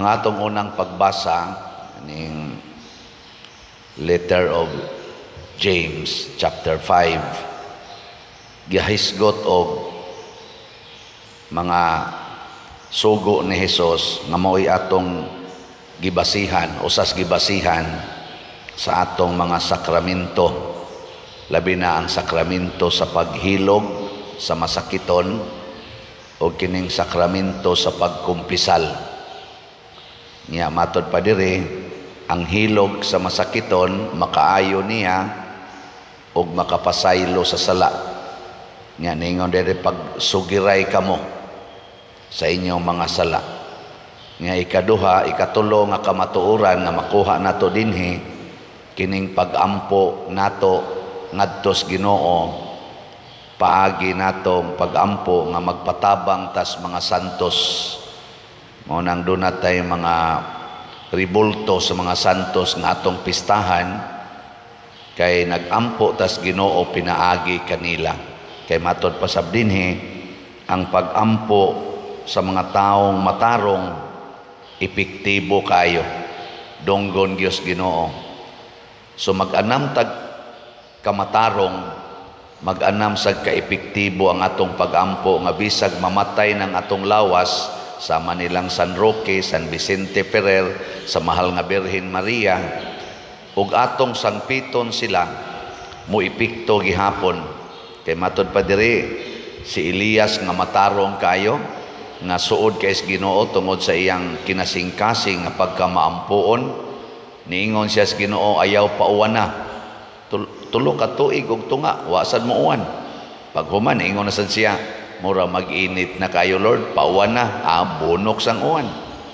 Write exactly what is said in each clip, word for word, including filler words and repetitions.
Ang atong unang pagbasa ning letter of James chapter five, gihisgot og mga sugo ni Hesus nga mao'y atong gibasihan, usas gibasihan sa atong mga sakramento, labi na ang sakramento sa paghilog sa masakiton o kining sakramento sa pagkumpisal. Niya matod pa diri, ang hilog sa masakiton makaayo niya og makapasaylo sa sala. Niya ningon diri pag sugiray kamo sa inyong mga sala. Nga ikaduha, ikatulo nga kamatuoran nga makuha nato dinhi kining pag-ampo nato ngadto sa Ginoo, paagi nato pag-ampo nga magpatabang tas mga santos. Mao nang dunay tay mga ribulto sa mga santos nga atong pistahan, kay nag-ampo tas Ginoo pinaagi kanila. Kay matod pa sab dinhi, ang pag-ampo sa mga taong matarong epektibo kayo, donggon Dios Ginoo. So mag-anam tag kamatarong, mag-anam sad ka-epektibo ang atong pag-ampo nga bisag mamatay ng atong lawas sa Manilang San Roque, San Vicente Ferrer, sa Mahal nga Birhen Maria, ug atong sangpiton sila mo ipikto gihapon. Kay matod pa diri si Elias nga matarong kayo, nga suod kay Ginoo tungod sa iyang kinasingkasing nga pagkamaampuon, niingon siya sa Ginoo, ayaw pa uwan na, tulo ka tuig og tunga, wasad mo uwan. Pag human, niingon na sad siya, mura mag-init na kayo Lord, pauwan na, ah, bunok sang uwan.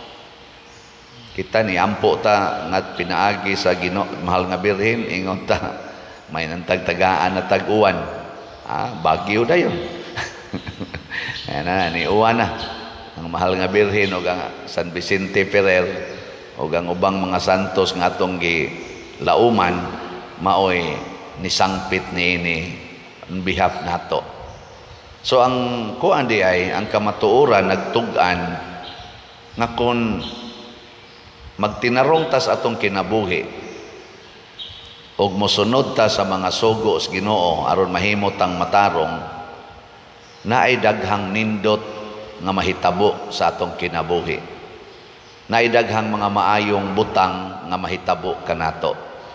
Kita ni ampo ta nga pinaagi sa Ginoo, Mahal nga Birhen, ingon ta, may nantagtagaan na tag-uwan. Ah, bagyo dayon. Ayan na, ni uwan na. Ang Mahal nga Birhen o ang San Vicente Ferrer o ang ubang mga santos nga atong gilauman, maoy nisangpit niini on behalf nato. So ang kuan di ay ang kamatuoran nagtug-an nga kun magtinarong ta sa atong kinabuhi ug mosunod ta sa mga sugo sa Ginoo aron mahimo tang matarong, naay daghang nindot nga mahitabo sa atong kinabuhi, naay daghang mga maayong butang nga mahitabo kanato.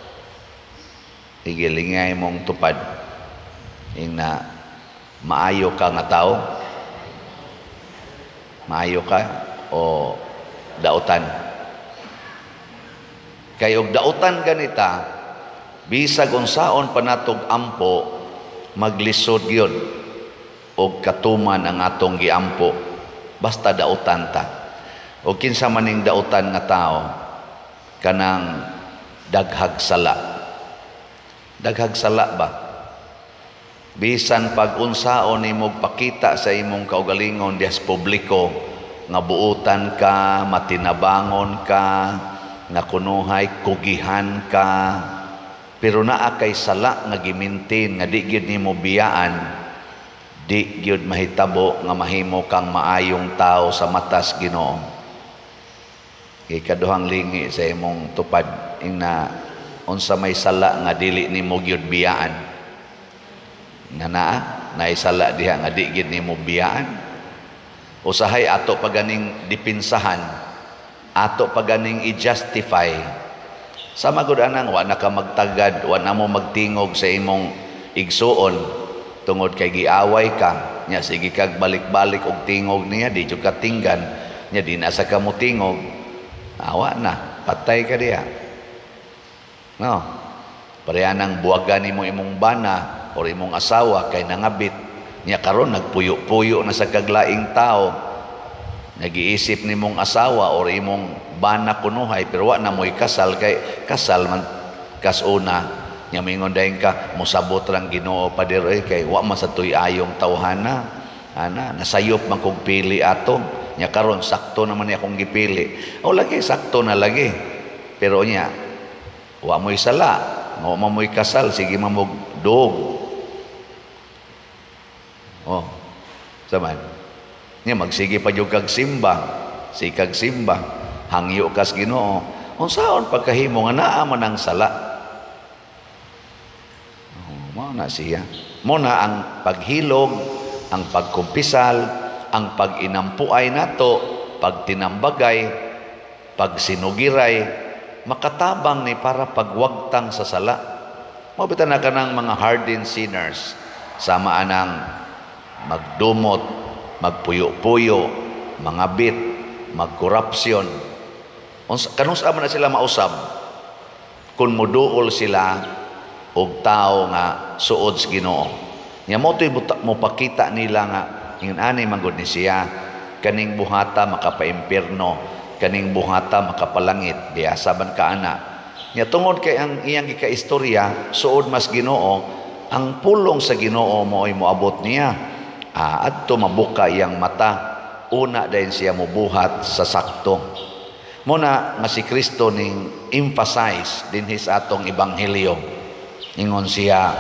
Higilingay mong tupad ing na maayo ka nga tao, maayo ka o dautan. Kay og dautan ganita, bisag unsaon pa natog ampo, maglisod gyud og katuman ang atong giampo, basta dautan ta. O kinsa maning dautan nga tao, kanang daghag sala. Daghag sala ba? Bisan pag unsaon imong pakita sa imong kaugalingon dias publiko, nga buutan ka, matinabangon ka, nga kunuhay kugihan ka, pero naa kay sala nga gimintin nga di gyud nimo biyaan, di gyud mahitabo nga mahimo kang maayong tao sa matas Ginoo. Ikaduhang lingi sa imong tupad ing na unsa may sala nga dili nimo gyud biyaan, nga naa naisala diha nga di gid nimo biyaan, usahay ato paganing dipinsahan, ato paganing i-justify sa magud anang wa na ka magtagad, wa na mo magtingog sa imong igsuon tungod kay giaway ka nya, sige kag balik-balik og tingog niya, di jud ka tinggan nya, di na sa kamo tingog, awa na, patay ka diha. No, pareha nang buwagan nimo imong bana o imong asawa kay nangabit niya, karon nagpuyo-puyo na sa kaglaing tao, nag-iisip nimong asawa o imong bana kunuhay pero wa na mo'y kasal, kay kasal man kasuna niya, mingon dayon ka mosabot lang Ginoo pa diri kay wa man sa tuy ayong tawhana, ana nasayop man kog pili ato niya, karon sakto naman niya akong gipili, o lagi sakto na lagi, pero niya wa mo'y sala, wa mo'y kasal, sige mamog dog. Oh, saman niya magsige pa yung kag simba, si kag simba, hangyo kas Ginoo. Unsaon pagkahimo nga naa man ang sala? Oh, mao na siya. Mo na ang paghilog, ang pagkumpisal, ang pag-inampuay nato, pagtinambagay, pagsinugiray, makatabang ni para pagwagtang sa sala. Mabitan na ka ng mga hardened sinners, sama anang magdumot, magpuyo-puyo, mangabit, magkorupsyon. Kanus man na sila mausab kung muduol sila og tao nga suod sa Ginoo. Nya mo to'y mo pakita nila nga ingon ani manggod ni siya, kaning buhata makapaimpierno, kaning buhata makapalangit, biyasa ban ka ana. Nya tungod kay ang iyang gikaistorya suod mas Ginoo, ang pulong sa Ginoo mo'y moabot niya. Ah, adto mabuka iyang mata, una dayon siya mobuhat sa sakto. Muna nga si Kristo ning emphasize din his atong ebanghelyo. Ingon siya,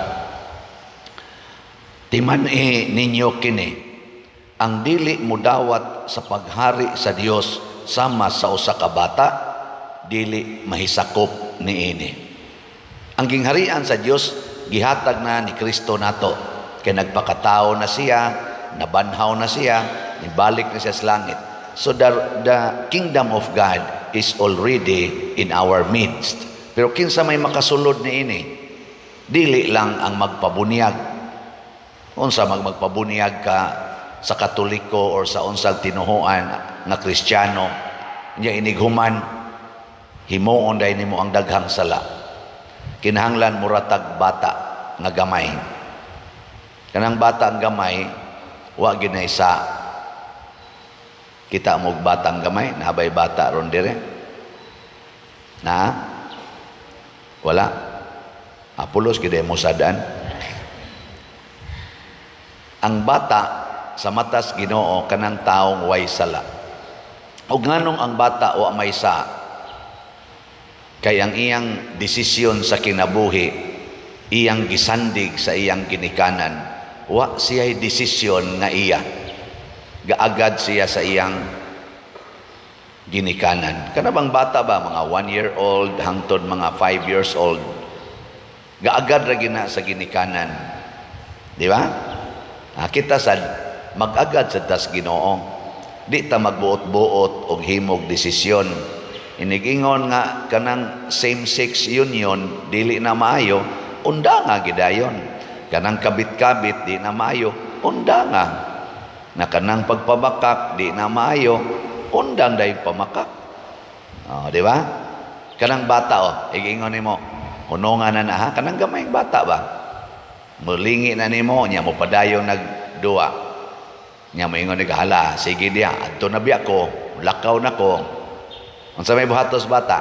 timan-i ninyo kini, ang dili mo dawat sa paghari sa Dios sama sa usa ka bata, dili mahisakop niini. Ang gingharian sa Dios gihatag na ni Kristo nato, kay nagpakatao na siya, nabanhaw na siya, nibalik na siya sa langit. So the, the kingdom of God is already in our midst. Pero kinsa may makasulod niini, dili lang ang magpabunyag. Unsa mag magpabunyag ka sa Katoliko or sa unsang tinuhuan nga Kristiyano, nya inighuman himuon day nimo ang daghang sala. Kinahanglan muratag bata nga gamay. Kanang bata ang gamay, wa ginay sa kita mo batang gamay, nahabay bata ron dire. Na? Wala. Apulos gid mo sadaan. Ang bata sa matas Ginoo kanang taong way sala. Ug nganong ang bata wa may sa, kay ang iyang desisyon sa kinabuhi, iyang gisandig sa iyang ginikanan, wa siya'y desisyon nga iya. Gaagad siya sa iyang ginikanan. Kanabang bata ba, mga one year old hangtod mga five years old, gaagad ra gina sa ginikanan. Di ba? Ah, kita sad mag-agad sa tas Ginoo. Di ta magbuot-buot og himog desisyon. Inigingon nga kanang same-sex union dili na maayo, unda nga gidayon. Kanang kabit-kabit di na maayo, unda nga. Na kanang pagpabakak di na maayo, undang dahil pamakak. Oh, di ba? Kanang bata oh, igingon nimo, hunongan na na ha, kanang gamayng bata ba? Mulingi na nimo, nya mo padayon nagduwa. Nya mo ingon ni hala, sige diya, adto na biya ko, lakaw na ko. Unsa may buhatos bata?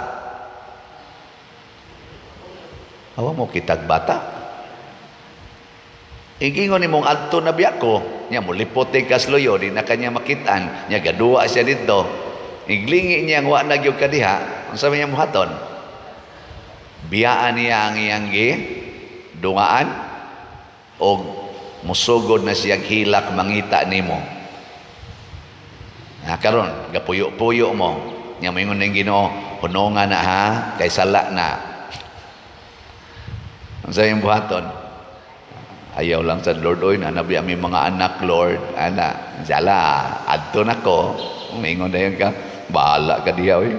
Awa mo kitag bata. Igingon ni mong adto na biya ko, niya mulipote kasloyo, di na kanya makitaan, niya gaduwa siya dito. Iglingi niya ang wa na gyud kadiha, ang sabi niya muhaton. Biyaan niya ang iyang gi, dungaan, o musugod na siyang hilak mangita nimo. Ha, karon gapuyo-puyo mo, niya moingon ning Ginoo, hunongan na ha, kay sala na. Ang sabi niya buhaton, ayaw lang sa Lord, oy, nanabi ang mga anak, Lord, ana, jala, adto na ko, umingon na yun ka, bahala ka diya, oy.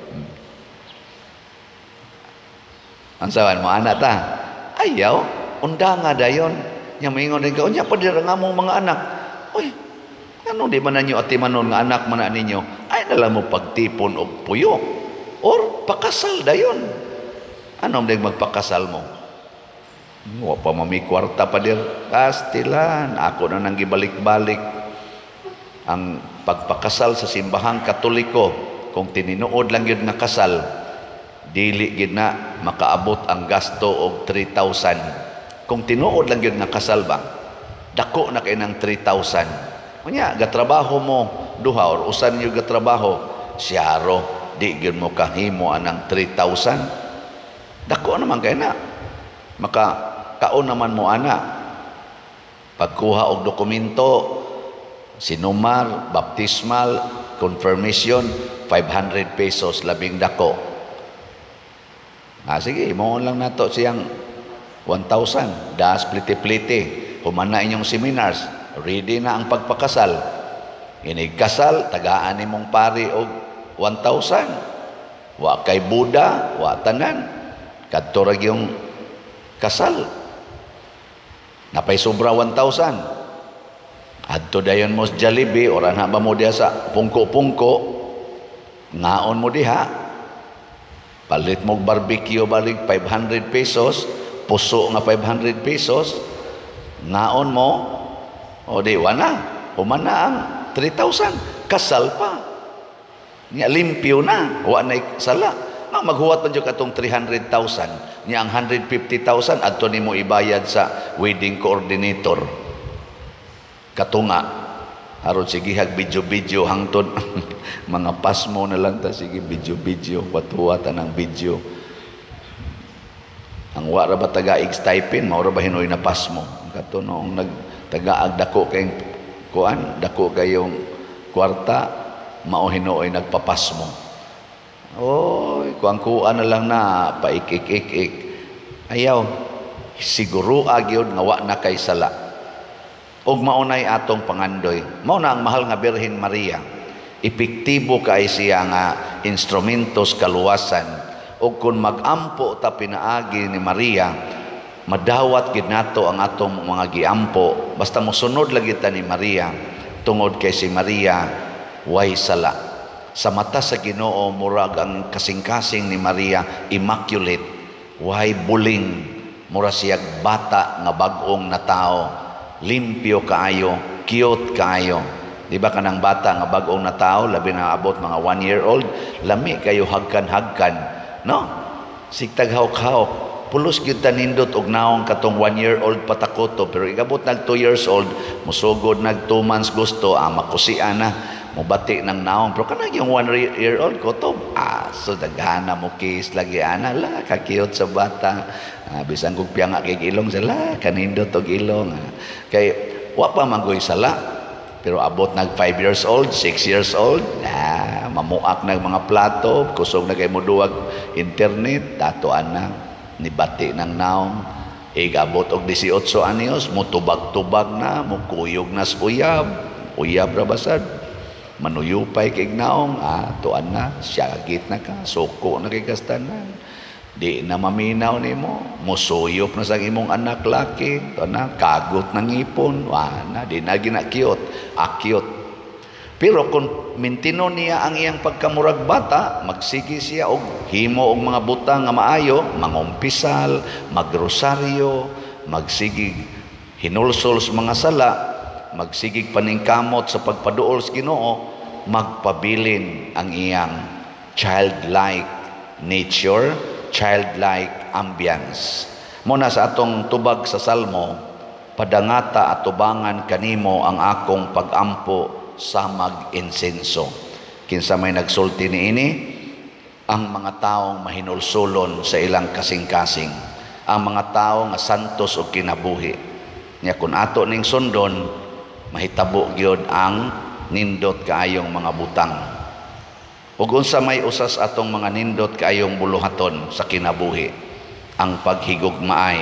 Ang saban mo, anak ta, ayaw, unda nga dayon, niya umingon na yun ka, unya pa dira nga mong mga anak, oy, ano di man na nyo atimanon nga anak man na ninyo, ay nalang mo pagtipon o puyo, or pakasal dayon. Anong din magpakasal mo? Wa pa mami kwarta pa dir kastilan, ako na nang gibalik-balik ang pagpakasal sa simbahang Katoliko. Kung tininuod lang yun nga kasal, dili gid na makaabot ang gasto og three thousand. Kung tinuod lang yun nga kasal ba, dako na kay nang three thousand. Unya gatrabaho mo duha or usan yung gatrabaho, siyaro di gyud mo kahimo anang three thousand. Dako naman kay na maka kaon naman mo ana pagkuha og dokumento, sinumar, baptismal, confirmation, five hundred pesos, labing dako. Ah, sige, mo lang nato siyang one thousand. Das pliti-pliti. Humana inyong seminars. Ready na ang pagpakasal. Inigkasal, tagaan ni mong pari og one thousand. Wa kay Buda, wa tanan. Kadto ra yung kasal. Napay sobra one thousand. Adto dayon mo sa Jollibee, oran ha ba mo diha sa pungko-pungko, ngaon mo diha. Palit mo barbecue balik five hundred pesos, puso nga five hundred pesos, ngaon mo, o di wana, humana ang three thousand, kasal pa. Nya limpyo na, wa na sala. Nga maghuwat man jud katong three hundred thousand, nya ang one hundred fifty thousand adto nimo ibayad sa wedding coordinator. Katunga, aron sige hag video-video hangtod mga pasmo na lang ta, sige video-video, watuwatan ang video. Ang wara ba taga-ig stipend, maura ba hinoy na pasmo? Kato noong nagtagaag dako kay kuan, dako kayong kwarta, mao hinoy nagpapasmo. Oy, kuang-kuan na lang na paikik-ik-ik. Ayaw, siguro agyod nga wa na kay sala. Og maunay atong pangandoy, mao na ang mahal nga Birhen Maria. Epektibo kay siya nga instrumentos kaluwasan. Og kung magampo ta pinaagi ni Maria, madawat gid nato ang atong mga giampo. Basta mosunod lagi ta ni Maria, tungod kay si Maria way sala. Sa mata sa Ginoo murag ang kasing-kasing ni Maria immaculate, way buling, mura siyag bata nga bag-ong na tao. Limpyo kaayo, cute kaayo. Di ba kanang bata nga bag-ong na tao, labi na abot mga one year old, lami kayo hagkan-hagkan, no? Sigtag hawk-hawk, pulos gyud tanindot og naong katong one year old patakoto, pero igabot nag two years old, musugod nag two months gusto, ah, makusian na, mubati ng naong. Pero kanang yung one year old kotob, ah, so daghana mo kiss lagi ana, la, kakiyot sa bata. Ah, bisan kog piyanga kay ilong sala, kanindot og ilong. Ah. Kay wa pa mangoy sala, pero abot nag five years old, six years old, ah, mamuak nag mga plato, kusog na kay moduwag internet, datoan na nibati ng naong. Igabot og eighteen anyos, mutubag-tubag na, mukuyog na sa uyab, uyab ra basad. Manuyupay kay naong, ah, tuan na, syagit na ka, suko na kay kastanan. Di na maminaw nimo, musuyop na sa imong anak laki, na kagot ng ipon, wana, di na ginakyot, akyot. Pero kung mintino niya ang iyang pagkamurag bata, magsigi siya og himo og mga butang nga maayo, mangumpisal, magrosaryo, magsigig hinulsol sa mga sala, magsigig paningkamot sa pagpaduol sa Ginoo, magpabilin ang iyang childlike nature, childlike ambience. Muna sa atong tubag sa Salmo, padangata at tubangan kanimo ang akong pag-ampo sa mag-insenso. Kinsa may nagsulti niini, ang mga taong mahinulsulon sa ilang kasing-kasing, ang mga tao nga santos o kinabuhi. Nya kun ato ning sundon, mahitabo gyud ang nindot kaayong mga butang. Ug unsa may usas atong mga nindot kaayong buluhaton sa kinabuhi, ang paghigugmaay,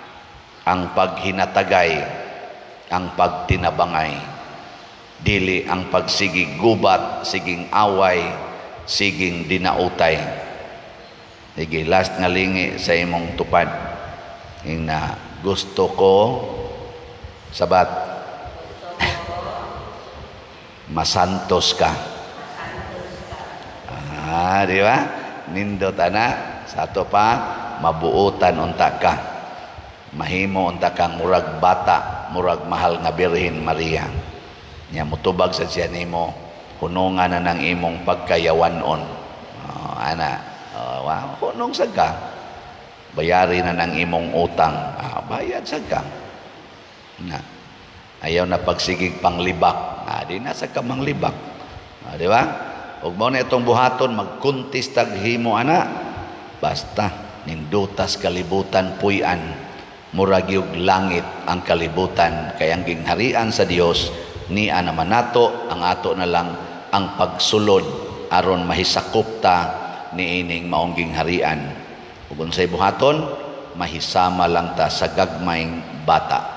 ang paghinatagay, ang pagtinabangay, dili ang pagsigig gubat, siging away, siging dinautay. Sige, last nga lingi sa imong tupad, ing na gusto ko sabat masantos ka. Ah, di ba? Nindot ana, sa ato pa, mabuutan unta ka. Mahimo unta kang murag bata, murag mahal nga Birhen Maria. Nya mutubag sa siya nimo, hunungan na ng imong pagkayawanon. Oh, ana, oh, wow, hunong sa ka. Bayari na ng imong utang. Ah, bayad sa ka. Na, ayaw na pagsigig panglibak. Ah, di na sa ka manglibak. Ah, di ba? Ug mao na itong buhaton, magkuntis tag himo ana, basta nindutas kalibutan puy-an, murag yung langit ang kalibutan, kay ang gingharian sa Dios ni naman nato, ang ato na lang ang pagsulod aron mahisakop ta niining maungging harian. Ug unsay buhaton, mahisama lang ta sa gagmayng bata.